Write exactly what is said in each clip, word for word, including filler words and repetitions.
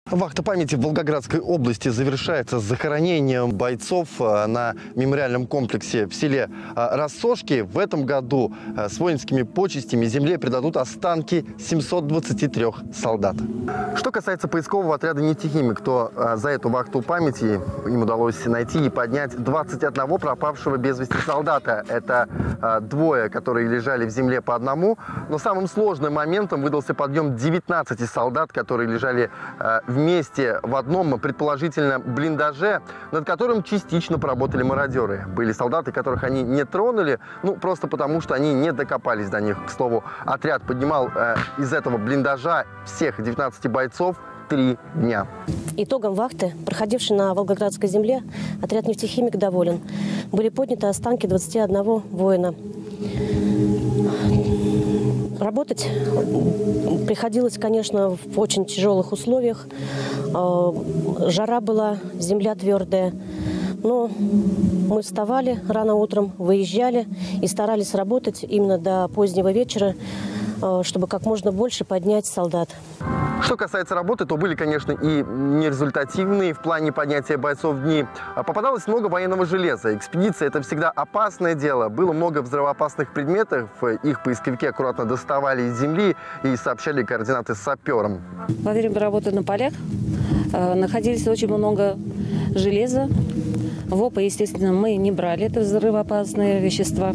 Вахта памяти в Волгоградской области завершается с захоронением бойцов на мемориальном комплексе в селе Рассошки. В этом году с воинскими почестями земле предадут останки семисот двадцати трёх солдат. Что касается поискового отряда «Нефтехимик», то за эту вахту памяти им удалось найти и поднять двадцать одного пропавшего без вести солдата. Это двое, которые лежали в земле по одному. Но самым сложным моментом выдался подъем девятнадцати солдат, которые лежали в вместе в одном, предположительно, блиндаже, над которым частично поработали мародеры. Были солдаты, которых они не тронули, ну, просто потому, что они не докопались до них. К слову, отряд поднимал э, из этого блиндажа всех девятнадцати бойцов три дня. Итогом вахты, проходившей на Волгоградской земле, отряд «Нефтехимик» доволен. Были подняты останки двадцати одного воина. Работать приходилось, конечно, в очень тяжелых условиях. Жара была, земля твердая. Но мы вставали рано утром, выезжали и старались работать именно до позднего вечера, чтобы как можно больше поднять солдат. Что касается работы, то были, конечно, и нерезультативные в плане поднятия бойцов дни. Попадалось много военного железа. Экспедиция – это всегда опасное дело. Было много взрывоопасных предметов. Их поисковики аккуратно доставали из земли и сообщали координаты саперам. Во время работы на полях находились очень много железа. ВОПа, естественно, мы не брали. Это взрывоопасные вещества.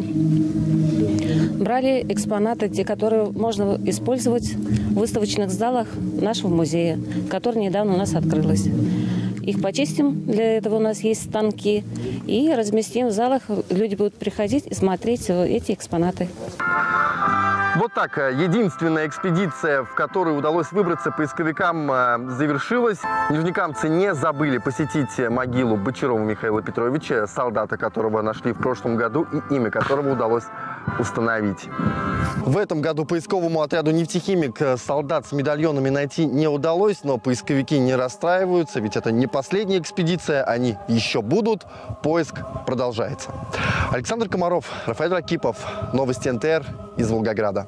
Брали экспонаты, те, которые можно использовать в выставочных залах нашего музея, который недавно у нас открылось. Их почистим, для этого у нас есть станки, и разместим в залах. Люди будут приходить и смотреть эти экспонаты. Вот так. Единственная экспедиция, в которой удалось выбраться поисковикам, завершилась. Нижнекамцы не забыли посетить могилу Бочарова Михаила Петровича, солдата, которого нашли в прошлом году и имя которого удалось установить. В этом году поисковому отряду «Нефтехимик» солдат с медальонами найти не удалось, но поисковики не расстраиваются, ведь это не последняя экспедиция, они еще будут. Поиск продолжается. Александр Комаров, Рафаэль Ракипов, новости эн тэ эр из Волгограда.